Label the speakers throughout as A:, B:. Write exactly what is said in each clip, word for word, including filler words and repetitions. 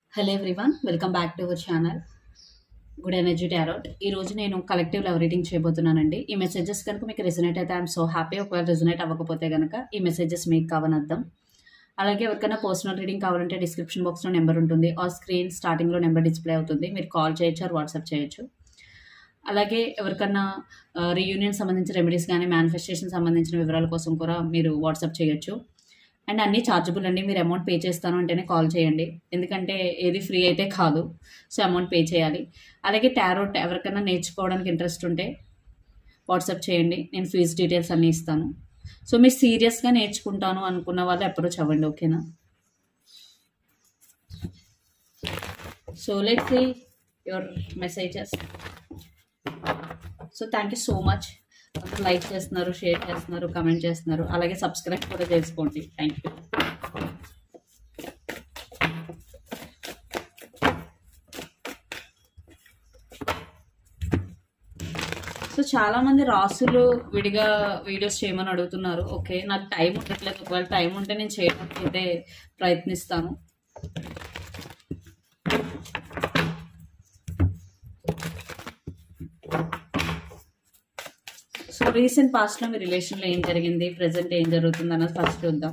A: Hello everyone, welcome back to our channel good energy tarot. ఈ రోజు నేను collective love reading చేయబోతున్నానండి. ఈ messages కనుక మీకు రెజొనేట్ అయితే ఐఎమ్ సో హ్యాపీ. ఒకవేళ రెజొనేట్ అవ్వకపోతే కనుక ఈ మెసేజెస్ మీకు కావని అర్థం. అలాగే ఎవరికైనా పర్సనల్ రీడింగ్ కావాలంటే డిస్క్రిప్షన్ బాక్స్లో నెంబర్ ఉంటుంది, ఆ స్క్రీన్ స్టార్టింగ్లో నెంబర్ డిస్ప్లే అవుతుంది. మీరు కాల్ చేయొచ్చు ఆర్ వాట్సాప్ చేయొచ్చు. అలాగే ఎవరికన్నా రీయూనియన్ సంబంధించిన రెమెడీస్ కానీ మేనిఫెస్టేషన్ సంబంధించిన వివరాల కోసం కూడా మీరు వాట్సాప్ చేయొచ్చు. అండ్ అన్నీ ఛార్జబుల్ అండి. మీరు అమౌంట్ పే చేస్తాను అంటేనే కాల్ చేయండి, ఎందుకంటే ఏది ఫ్రీ అయితే కాదు, సో అమౌంట్ పే చేయాలి. అలాగే టారోట్ ఎవరికైనా నేర్చుకోవడానికి ఇంట్రెస్ట్ ఉంటే వాట్సాప్ చేయండి, నేను ఫీజ్ డీటెయిల్స్ అన్నీ ఇస్తాను. సో మీరు సీరియస్గా నేర్చుకుంటాను అనుకున్న వాళ్ళు అప్రోచ్ అవ్వండి, ఓకేనా? So let's see your messages. So thank you so much. Like చేస్తున్నారు, షేర్ చేస్తున్నారు, కమెంట్ చేస్తున్నారు, అలాగే సబ్స్క్రైబ్ కూడా చేసుకోండి. Thank you. సో చాలామంది రాసులు విడిగా వీడియోస్ చేయమని అడుగుతున్నారు. ఓకే, నాకు టైం ఉండట్లేదు. ఒకవేళ టైం ఉంటే నేను చేయడానికి అయితే ప్రయత్నిస్తాను. సో రీసెంట్ పాస్ట్లో మీ రిలేషన్లో ఏం జరిగింది, ప్రజెంట్ ఏం జరుగుతుంది అన్నది ఫస్ట్ చూద్దాం.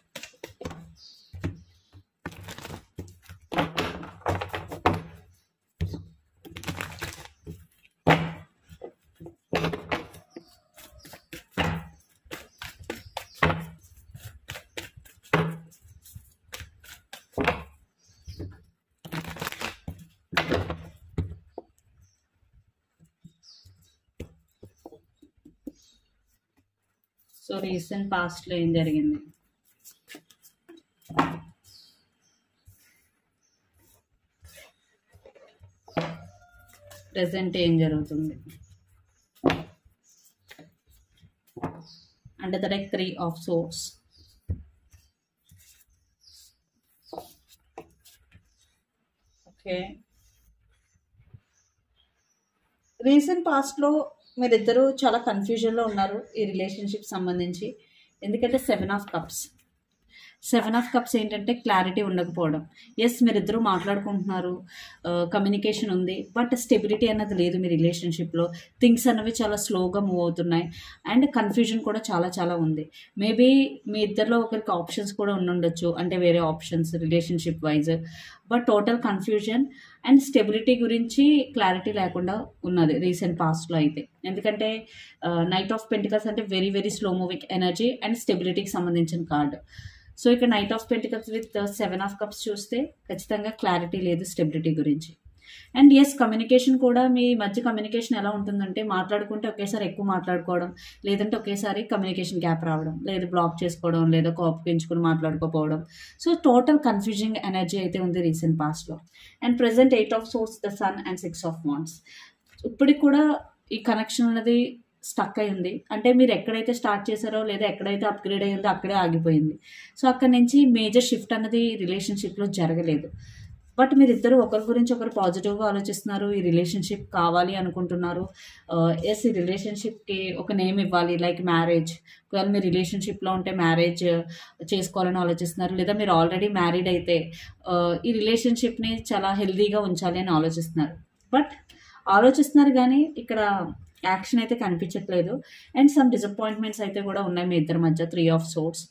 A: సో రీసెంట్ పాస్ట్లో ఏం జరిగింది, ప్రెసెంట్ ఏం జరుగుతుంది. అంటే the deck three of swords. Okay, recent పాస్ట్లో మీరిద్దరూ చాలా కన్ఫ్యూజన్లో ఉన్నారు ఈ రిలేషన్షిప్ సంబంధించి. ఎందుకంటే seven of cups seven of cups ఏంటంటే క్లారిటీ ఉండకపోవడం. ఎస్, మీరిద్దరూ మాట్లాడుకుంటున్నారు, కమ్యూనికేషన్ ఉంది, బట్ స్టెబిలిటీ అన్నది లేదు మీ రిలేషన్షిప్లో. థింగ్స్ అన్నవి చాలా స్లోగా మూవ్ అవుతున్నాయి అండ్ కన్ఫ్యూజన్ కూడా చాలా చాలా ఉంది. మేబీ మీ ఇద్దరిలో ఒకరికి ఆప్షన్స్ కూడా ఉండుండొచ్చు, అంటే వేరే options relationship wise. But total confusion and stability గురించి క్లారిటీ లేకుండా ఉన్నది రీసెంట్ పాస్ట్లో అయితే. ఎందుకంటే నైట్ ఆఫ్ పెంటికల్స్ అంటే very very slow moving energy and స్టెబిలిటీకి సంబంధించిన కార్డు. సో ఇక్కడ knight of pentacles with seven of cups చూస్తే ఖచ్చితంగా క్లారిటీ లేదు స్టెబిలిటీ గురించి. అండ్ ఎస్, కమ్యూనికేషన్ కూడా మీ మధ్య కమ్యూనికేషన్ ఎలా ఉంటుందంటే మాట్లాడుకుంటే ఒకేసారి ఎక్కువ మాట్లాడుకోవడం, లేదంటే ఒకేసారి కమ్యూనికేషన్ గ్యాప్ రావడం, లేదా బ్లాక్ చేసుకోవడం, లేదా కోపగించుకుని మాట్లాడుకోపోవడం. సో టోటల్ కన్ఫ్యూజింగ్ ఎనర్జీ అయితే ఉంది రీసెంట్ పాస్ట్లో. And present eight of swords, the sun and six of wands. ఇప్పటికి కూడా ఈ కనెక్షన్ అనేది స్టక్ అయి ఉంది. అంటే మీరు ఎక్కడైతే స్టార్ట్ చేశారో లేదా ఎక్కడైతే అప్గ్రేడ్ అయ్యిందో అక్కడే ఆగిపోయింది. సో అక్కడి నుంచి మేజర్ షిఫ్ట్ అనేది రిలేషన్షిప్లో జరగలేదు. బట్ మీరిద్దరు ఒకరి గురించి ఒకరు పాజిటివ్గా ఆలోచిస్తున్నారు, ఈ రిలేషన్షిప్ కావాలి అనుకుంటున్నారు. ఎస్, ఈ రిలేషన్షిప్కి ఒక నేమ్ ఇవ్వాలి, లైక్ మ్యారేజ్. ఒకవేళ మీరు రిలేషన్షిప్లో ఉంటే మ్యారేజ్ చేసుకోవాలని ఆలోచిస్తున్నారు, లేదా మీరు ఆల్రెడీ మ్యారీడ్ అయితే ఈ రిలేషన్షిప్ని చాలా హెల్దీగా ఉంచాలి అని ఆలోచిస్తున్నారు. బట్ ఆలోచిస్తున్నారు కానీ ఇక్కడ యాక్షన్ అయితే కనిపించట్లేదు. అండ్ సమ్ డిసప్పాయింట్మెంట్స్ అయితే కూడా ఉన్నాయి మీ ఇద్దరి మధ్య. Three of swords.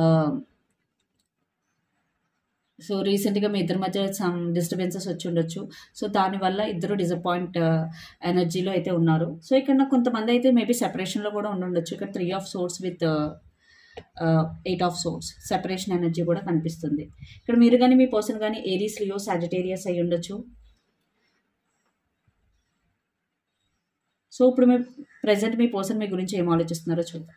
A: సో రీసెంట్గా మీ ఇద్దరి మధ్య సమ్ డిస్టర్బెన్సెస్ వచ్చి ఉండొచ్చు. సో దానివల్ల ఇద్దరు డిసప్పాయింట్ ఎనర్జీలో అయితే ఉన్నారు. సో ఇక్కడ కొంతమంది అయితే మేబీ సెపరేషన్లో కూడా ఉండుండొచ్చు. ఇక్కడ three of swords with eight of swords, separation energy కూడా కనిపిస్తుంది. ఇక్కడ మీరు కానీ మీ పర్సన్ కానీ ఏరీస్, లియో, సాజిటేరియస్ అయి ఉండొచ్చు. సో ఇప్పుడు మీ ప్రజెంట్ మీ పర్సన్ మీ గురించి ఏం ఆలోచిస్తున్నారో చూద్దాం.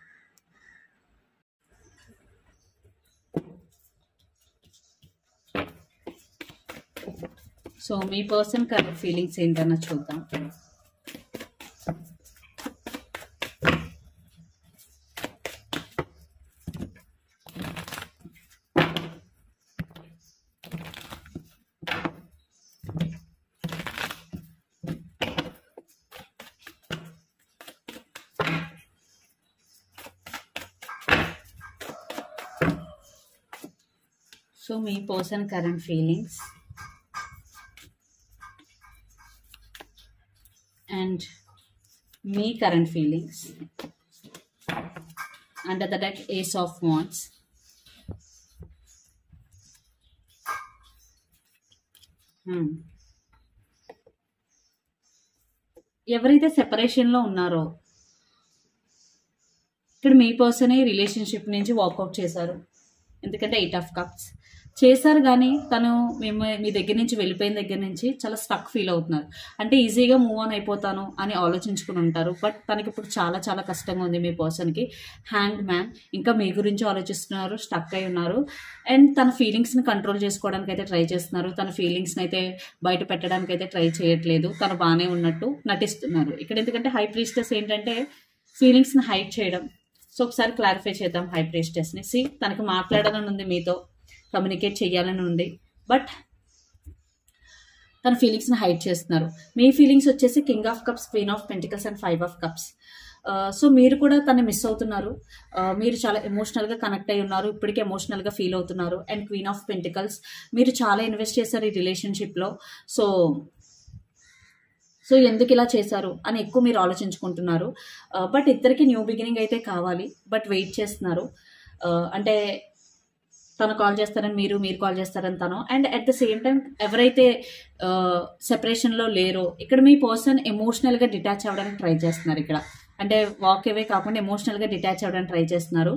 A: సో మీ పర్సన్ కరెక్ట్ ఫీలింగ్స్ ఏంటన్నా చూద్దాం. So, మీ పర్సన్ కరెంట్ ఫీలింగ్స్. అండ్ మీ current feelings. Under the deck ace of wands. ఎవరైతే సెపరేషన్లో ఉన్నారో ఇక్కడ మీ పర్సనే రిలేషన్షిప్ నుంచి వాకౌట్ చేశారు. ఎందుకంటే ఎయిట్ ఆఫ్ కప్స్ చేశారు, కానీ తను మేము మీ దగ్గర నుంచి వెళ్ళిపోయిన దగ్గర నుంచి చాలా స్టక్ ఫీల్ అవుతున్నారు. అంటే ఈజీగా మూవ్ ఆన్ అయిపోతాను అని ఆలోచించుకుని ఉంటారు, బట్ తనకి ఇప్పుడు చాలా చాలా కష్టంగా ఉంది. మీ పర్సన్కి హ్యాంగ్ మ్యాన్, ఇంకా మీ గురించి ఆలోచిస్తున్నారు, స్టక్ అయి ఉన్నారు. అండ్ తన ఫీలింగ్స్ని కంట్రోల్ చేసుకోవడానికి అయితే ట్రై చేస్తున్నారు. తన ఫీలింగ్స్ని అయితే బయట పెట్టడానికి అయితే ట్రై చేయట్లేదు. తను బాగానే ఉన్నట్టు నటిస్తున్నారు ఇక్కడ. ఎందుకంటే హై ప్రీస్టెస్ ఏంటంటే ఫీలింగ్స్ని హైడ్ చేయడం. సో ఒకసారి క్లారిఫై చేద్దాం హై ప్రీస్టెస్ని. సి తనకు మాట్లాడాలని ఉంది, మీతో కమ్యూనికేట్ చేయాలని ఉంది, బట్ తన ఫీలింగ్స్ని హైడ్ చేస్తున్నారు. మీ ఫీలింగ్స్ వచ్చేసి king of cups, queen of pentacles and five of cups. So మీరు కూడా తను మిస్ అవుతున్నారు. మీరు చాలా ఎమోషనల్గా కనెక్ట్ అయి ఉన్నారు, ఇప్పటికే ఎమోషనల్గా ఫీల్ అవుతున్నారు. అండ్ క్వీన్ ఆఫ్ పెంటికల్స్, మీరు చాలా ఇన్వెస్ట్ చేశారు ఈ రిలేషన్షిప్లో. సో సో ఎందుకు ఇలా చేశారు అని ఎక్కువ మీరు ఆలోచించుకుంటున్నారు. బట్ ఇద్దరికి న్యూ బిగినింగ్ అయితే కావాలి, బట్ వెయిట్ చేస్తున్నారు. అంటే తను కాల్ చేస్తారని మీరు, మీరు కాల్ చేస్తారని తను. And at the same time ఎవరైతే సెపరేషన్లో లేరో ఇక్కడ మీ పర్సన్ ఎమోషనల్గా డిటాచ్ అవ్వడానికి ట్రై చేస్తున్నారు ఇక్కడ. అంటే వాక్ అవే కాకుండా ఎమోషనల్గా డిటాచ్ అవ్వడానికి ట్రై చేస్తున్నారు.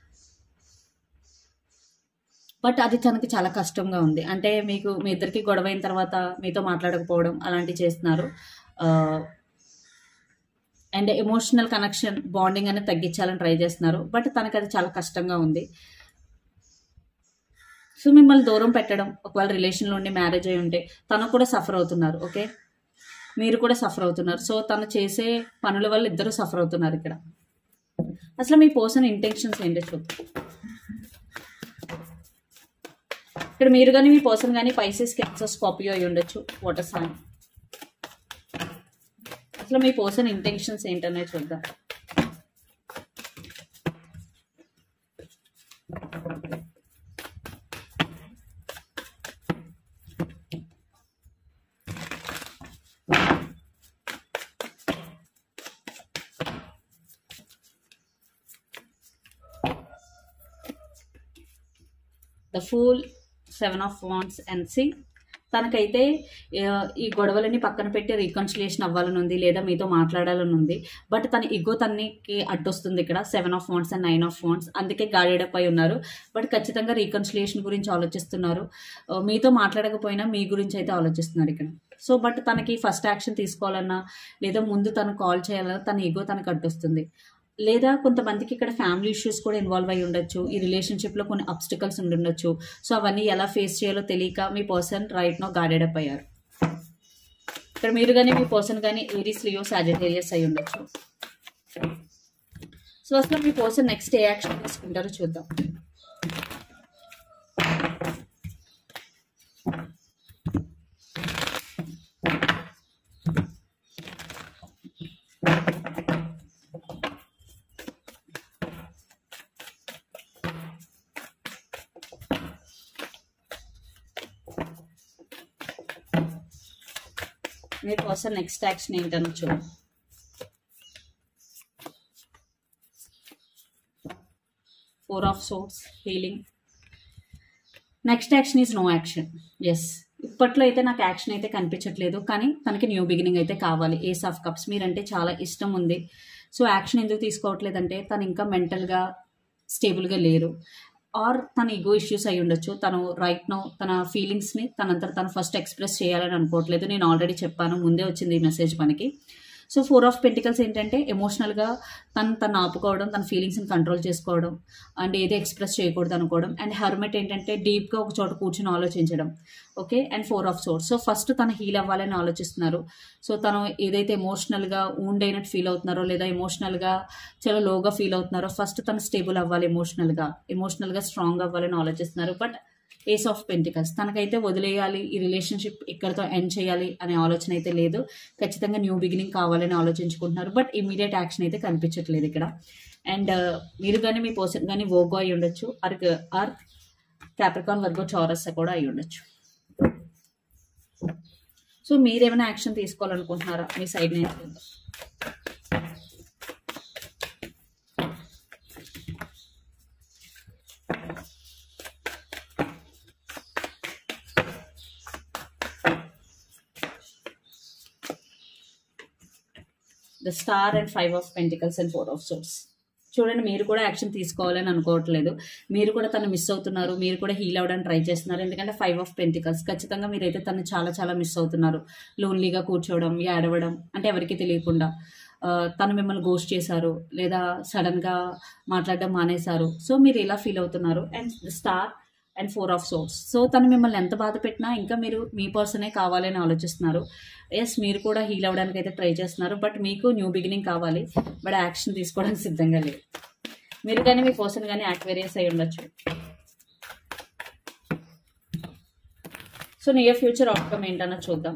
A: బట్ అది తనకి చాలా కష్టంగా ఉంది. అంటే మీకు మీ ఇద్దరికి గొడవ అయిన తర్వాత మీతో మాట్లాడకపోవడం అలాంటివి చేస్తున్నారు. అండ్ ఎమోషనల్ కనెక్షన్, బాండింగ్ అనేది తగ్గించాలని ట్రై చేస్తున్నారు. బట్ తనకి అది చాలా కష్టంగా ఉంది. సో మిమ్మల్ని దూరం పెట్టడం, ఒకవేళ రిలేషన్లో ఉండి మ్యారేజ్ అయి ఉంటే తను కూడా సఫర్ అవుతున్నారు. ఓకే, మీరు కూడా సఫర్ అవుతున్నారు. సో తను చేసే పనుల వల్ల ఇద్దరు సఫర్ అవుతున్నారు ఇక్కడ. అసలు మీ పర్సన్ ఇంటెన్షన్స్ ఏంటో చూద్దాం. ఇక్కడ మీరు కానీ మీ పర్సన్ కానీ పైసెస్, క్యాన్సర్, స్కార్పియో అయి ఉండొచ్చు, వాటర్ సైన్. అసలు మీ పర్సన్ ఇంటెన్షన్స్ ఏంటనే చూద్దాం. The fool, seven of wands and C. తనకైతే ఈ గొడవలని పక్కన పెట్టి రీకన్సిలియేషన్ అవ్వాలని ఉంది, లేదా మీతో మాట్లాడాలని ఉంది. బట్ తన ఇగో తనకి అడ్డొస్తుంది ఇక్కడ. Seven of wands and nine of wands, అందుకే గాడెడప్ అయి ఉన్నారు. బట్ ఖచ్చితంగా రీకన్సిలియేషన్ గురించి ఆలోచిస్తున్నారు. మీతో మాట్లాడకపోయినా మీ గురించి అయితే ఆలోచిస్తున్నారు ఇక్కడ. సో బట్ తనకి ఫస్ట్ యాక్షన్ తీసుకోవాలన్నా, లేదా ముందు తను కాల్ చేయాలన్నా తన ఇగో తనకు అడ్డొస్తుంది. లేదా కొంతమందికి ఇక్కడ ఫ్యామిలీ ఇష్యూస్ కూడా ఇన్వాల్వ్ అయి ఉండొచ్చు. ఈ రిలేషన్షిప్లో కొన్ని అబ్స్టికల్స్ ఉండి ఉండొచ్చు. సో అవన్నీ ఎలా ఫేస్ చేయాలో తెలియక మీ పర్సన్ రైట్ నో గాడెడప్ అయ్యారు. ఇక్కడ మీరు కానీ మీ పర్సన్ కానీ ఏరీస్, లియో, సాజిటేరియస్ అయి ఉండొచ్చు. సో అసలు మీ పర్సన్ నెక్స్ట్ ఏ యాక్షన్ తీసుకుంటారో చూద్దాం. మీ పర్సన్ నెక్స్ట్ యాక్షన్ ఏంటని చూడండి. Four of swords, healing. Next action is no action. Yes, ఇప్పట్లో అయితే నాకు యాక్షన్ అయితే కనిపించట్లేదు, కానీ తనకి న్యూ బిగినింగ్ అయితే కావాలి. ఏస్ ఆఫ్ కప్స్, మీరంటే చాలా ఇష్టం ఉంది. సో యాక్షన్ ఎందుకు తీసుకోవట్లేదంటే తను ఇంకా మెంటల్గా స్టేబుల్గా లేరు, ఆర్ తన ఈగో ఇష్యూస్ అయి ఉండొచ్చు. తను రైట్ నో తన ఫీలింగ్స్ని తనంతా తను ఫస్ట్ ఎక్స్ప్రెస్ చేయాలని అనుకోవట్లేదు. నేను ఆల్రెడీ చెప్పాను, ముందే వచ్చింది ఈ మెసేజ్ మనకి. సో ఫోర్ ఆఫ్ పెంటికల్స్ ఏంటంటే ఎమోషనల్గా తను తను ఆపుకోవడం, తన ఫీలింగ్స్ని కంట్రోల్ చేసుకోవడం, అండ్ ఏది ఎక్స్ప్రెస్ చేయకూడదు అనుకోవడం. అండ్ హర్మెట్ ఏంటంటే డీప్గా ఒక చోట కూర్చొని ఆలోచించడం. Okay, and four of swords. So first తను హీల్ అవ్వాలని ఆలోచిస్తున్నారు. సో తను ఏదైతే ఎమోషనల్గా ఊండ్ అయినట్టు ఫీల్ అవుతున్నారో, లేదా ఎమోషనల్గా చాలా లోగా ఫీల్ అవుతున్నారో, ఫస్ట్ తను స్టేబుల్ అవ్వాలి, ఎమోషనల్గా ఎమోషనల్గా స్ట్రాంగ్ అవ్వాలని ఆలోచిస్తున్నారు. బట్ ఏస్ ఆఫ్ పెంటికల్స్, తనకైతే వదిలేయాలి, ఈ రిలేషన్షిప్ ఇక్కడితో ఎండ్ చేయాలి అనే ఆలోచన అయితే లేదు. ఖచ్చితంగా న్యూ బిగినింగ్ కావాలని ఆలోచించుకుంటున్నారు. బట్ ఇమీడియట్ యాక్షన్ అయితే కనిపించట్లేదు ఇక్కడ. అండ్ మీరు కానీ మీ పర్సన్ కానీ వోగో అయి ఉండొచ్చు, or or Capricorn, Virgo, Taurus కూడా అయి ఉండొచ్చు. సో మీరేమైనా యాక్షన్ తీసుకోవాలనుకుంటున్నారా మీ సైడ్ నుంచి? The star and five of pentacles and four of swords. చూడండి, మీరు కూడా యాక్షన్ తీసుకోవాలని అనుకోవట్లేదు, మీరు కూడా తను మిస్ అవుతున్నారు, మీరు కూడా హీల్ అవ్వడానికి ట్రై చేస్తున్నారు. ఎందుకంటే ఫైవ్ ఆఫ్ పెంటికల్స్, ఖచ్చితంగా మీరైతే తను చాలా చాలా మిస్ అవుతున్నారు. లోన్లీగా కూర్చోవడం, ఏడవడం, అంటే ఎవరికి తెలియకుండా తను మిమ్మల్ని గోస్ట్ చేశారు లేదా సడన్గా మాట్లాడడం మానేశారు. సో మీరు ఇలా ఫీల్ అవుతున్నారు. And star and four of swords. So తను మిమ్మల్ని ఎంత బాధ పెట్టినా ఇంకా మీరు మీ పర్సనే కావాలని ఆలోచిస్తున్నారు. ఎస్, మీరు కూడా హీల్ అవ్వడానికి అయితే ట్రై చేస్తున్నారు, బట్ మీకు న్యూ బిగినింగ్ కావాలి, బట్ యాక్షన్ తీసుకోవడానికి సిద్ధంగా లేదు. మీరు కానీ మీ పర్సన్ కానీ యాక్వేరియస్ అయి ఉండొచ్చు. సో నియర్ ఫ్యూచర్ అవుట్కమ్ ఏంటన్నా చూద్దాం.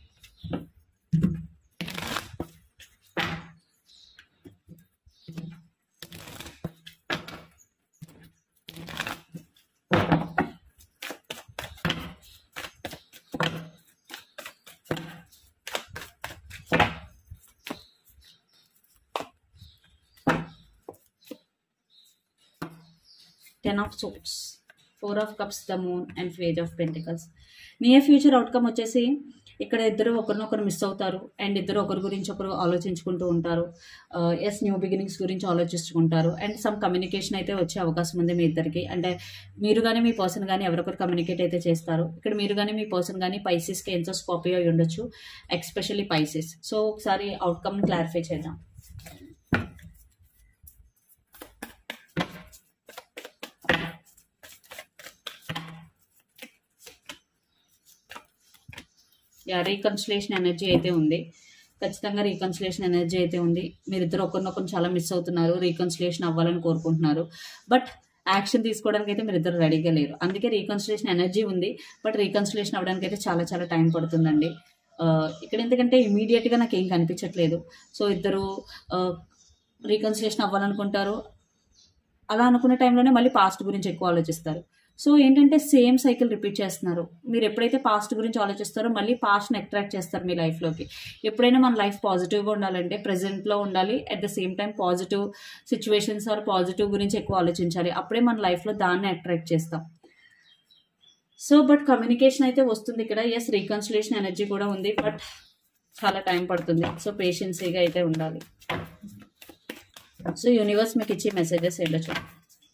A: Ten of swords, four of cups, the moon and page of pentacles. Near future outcome వచ్చేసి ఇక్కడ ఇద్దరు ఒకరినొకరు మిస్ అవుతారు అండ్ ఇద్దరు ఒకరి గురించి ఒకరు ఆలోచించుకుంటూ ఉంటారు. ఎస్, న్యూ బిగినింగ్స్ గురించి ఆలోచించుకుంటారు అండ్ సమ్ కమ్యూనికేషన్ అయితే వచ్చే అవకాశం ఉంది మీ ఇద్దరికి. అంటే మీరు కానీ మీ పర్సన్ కానీ ఎవరొకరు కమ్యూనికేట్ అయితే చేస్తారు. ఇక్కడ మీరు కానీ మీ పర్సన్ కానీ పైసిస్, కేన్సర్, స్కార్పియో అయి ఉండొచ్చు, ఎక్స్పెషల్లీ పైసిస్. సో ఒకసారి అవుట్కమ్ని క్లారిఫై చేద్దాం. యా, రీకన్సిలేషన్ ఎనర్జీ అయితే ఉంది, ఖచ్చితంగా రీకన్సిలేషన్ ఎనర్జీ అయితే ఉంది. మీరిద్దరు ఒకరినొకరు చాలా మిస్ అవుతున్నారు, రీకన్సిలేషన్ అవ్వాలని కోరుకుంటున్నారు, బట్ యాక్షన్ తీసుకోవడానికి అయితే మీరిద్దరు రెడీగా లేరు. అందుకే రీకన్సిలేషన్ ఎనర్జీ ఉంది, బట్ రీకన్సిలేషన్ అవ్వడానికి అయితే చాలా చాలా టైం పడుతుందండి. ఇక్కడ ఎందుకంటే ఇమీడియట్గా నాకు ఏం కనిపించట్లేదు. సో ఇద్దరు రీకన్సిలేషన్ అవ్వాలనుకుంటారు, అలా అనుకునే టైంలోనే మళ్ళీ పాస్ట్ గురించి ఎక్కువ ఆలోచిస్తారు. సో ఏంటంటే సేమ్ సైకిల్ రిపీట్ చేస్తున్నారు. మీరు ఎప్పుడైతే పాస్ట్ గురించి ఆలోచిస్తారో మళ్ళీ పాస్ట్ని అట్రాక్ట్ చేస్తారు మీ లైఫ్లోకి. ఎప్పుడైనా మన లైఫ్ పాజిటివ్గా ఉండాలంటే ప్రెజెంట్లో ఉండాలి, at the same time positive situations or positive గురించి ఎక్కువ ఆలోచించాలి. అప్పుడే మన లైఫ్లో దాన్ని అట్రాక్ట్ చేస్తాం. సో బట్ కమ్యూనికేషన్ అయితే వస్తుంది ఇక్కడ. ఎస్, రీకన్సిలేషన్ ఎనర్జీ కూడా ఉంది, బట్ చాలా టైం పడుతుంది. సో పేషెన్సీగా అయితే ఉండాలి. సో యూనివర్స్ మీకు ఇచ్చే మెసేజెస్ ఏంటో చూడండి.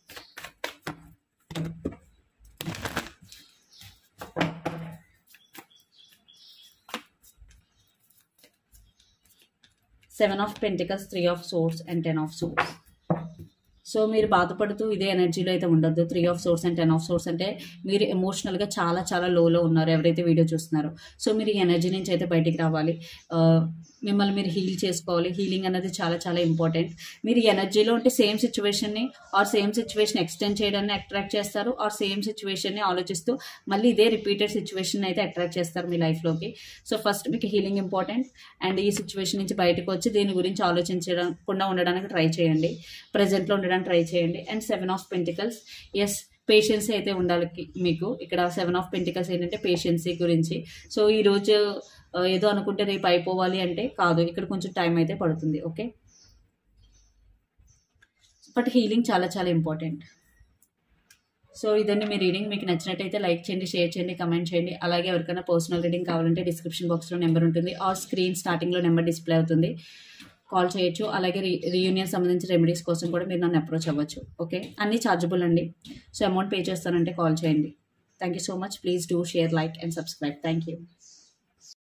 A: Seven of pentacles, three of swords and ten of swords. So మీరు బాధపడుతూ ఇదే ఎనర్జీలో అయితే ఉండొద్దు. Three of swords and ten of swords అంటే మీరు ఎమోషనల్గా చాలా చాలా లోలో ఉన్నారు ఎవరైతే వీడియో చూస్తున్నారో. సో మీరు ఈ ఎనర్జీ నుంచి అయితే బయటికి రావాలి, మిమ్మల్ని మీరు హీల్ చేసుకోవాలి. హీలింగ్ అనేది చాలా చాలా ఇంపార్టెంట్. మీరు ఈ ఎనర్జీలో ఉంటే సేమ్ సిచ్యువేషన్ని ఆర్ సేమ్ సిచ్యువేషన్ ఎక్స్టెండ్ చేయడాన్ని అట్రాక్ట్ చేస్తారు, ఆర్ సేమ్ సిచ్యువేషన్ని ఆలోచిస్తూ మళ్ళీ ఇదే రిపీటెడ్ సిచ్యువేషన్ అయితే అట్రాక్ట్ చేస్తారు మీ లైఫ్లోకి. సో ఫస్ట్ మీకు హీలింగ్ ఇంపార్టెంట్ అండ్ ఈ సిచ్యువేషన్ నుంచి బయటకు వచ్చి దీని గురించి ఆలోచించకుండా ఉండడానికి ట్రై చేయండి, ప్రజెంట్లో ఉండడానికి ట్రై చేయండి. And seven of pentacles, yes patience అయితే ఉండాలి మీకు. ఇక్కడ సెవెన్ ఆఫ్ పెంటికల్స్ ఏంటంటే పేషెన్సీ గురించి. సో ఈరోజు ఏదో అనుకుంటే రేపు అయిపోవాలి అంటే కాదు, ఇక్కడ కొంచెం టైం అయితే పడుతుంది. ఓకే, బట్ హీలింగ్ చాలా చాలా ఇంపార్టెంట్. సో ఇదండి మీ రీడింగ్. మీకు నచ్చినట్టయితే లైక్ చేయండి, షేర్ చేయండి, కమెంట్ చేయండి. అలాగే ఎవరికైనా పర్సనల్ రీడింగ్ కావాలంటే డిస్క్రిప్షన్ బాక్స్లో నెంబర్ ఉంటుంది, ఆర్ స్క్రీన్ స్టార్టింగ్లో నెంబర్ డిస్ప్లే అవుతుంది, కాల్ చేయొచ్చు. అలాగే రీ రీయూనియన్ సంబంధించిన రెమెడీస్ కోసం కూడా మీరు నన్ను అప్రోచ్ అవ్వచ్చు. ఓకే, అన్నీ ఛార్జబుల్ అండి. సో అమౌంట్ పే చేస్తానంటే కాల్ చేయండి. Thank you so much. Please do share, like and subscribe. Thank you.